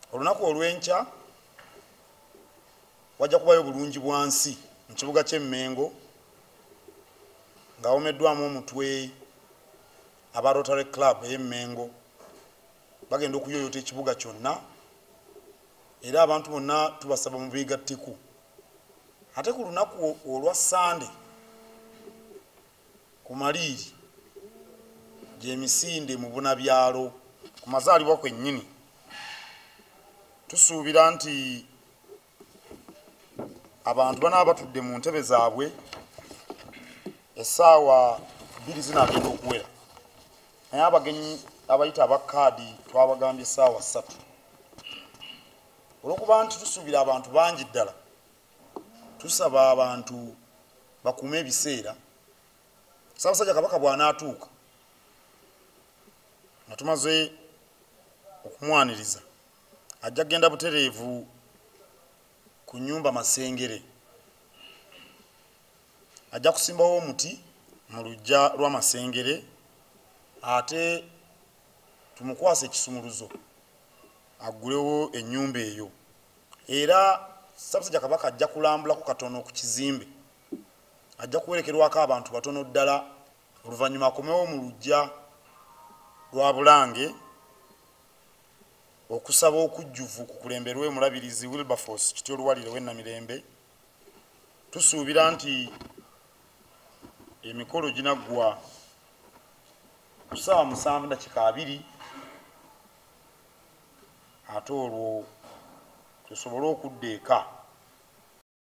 olunaku olw'enkya wajja kubayo bulungi bwansi mu kibuga ky'e Mengo ng'awomeddwamu omutwe aba Rotary Club ey'e Mengo bagenda okuyoyota ekibuga kyonna era abantu bonna tubasaba mu beegatteku. Ate ku lunaku olwa Sande ku Maliiri gy'emisinde mu bunabyalo ku mazaalibwa kwennyini tusuubira nti abantu banaaba batudde mu ntebe zaabwe essaawa 2 zinaagenda okuwera naye abagenyi abayita abakaadi twabagambye essaawa 3 olw'okuba nti tusuubira abantu bangi ddala tusaba abantu bakuume ebiseera Ssaabasajja Kabaka bw'anaatuuka nga tumaze okumwaniriza ajja kgenda butereevu ku nnyumba Masengere ajja kusimbawo omuti mu luggya lwa Masengere ate tumukwasa ekisumuluzo aggulewo ennyumba eyo era Ssaabasajja Kabaka ajja kulambulako katono ku kizimbe ajja kuwerekerwako abantu batono ddala oluvannyuma akomewo mu luggya lwa Bulange okusaba okujjuvu ku kulemberwe mulabirizi Wilberforce Kityo Luwalire w'Ennamirembe. Tusuubira nti emikolo ginaggwa ku ssaawa 7:2 ate olwo tusobole okudda eka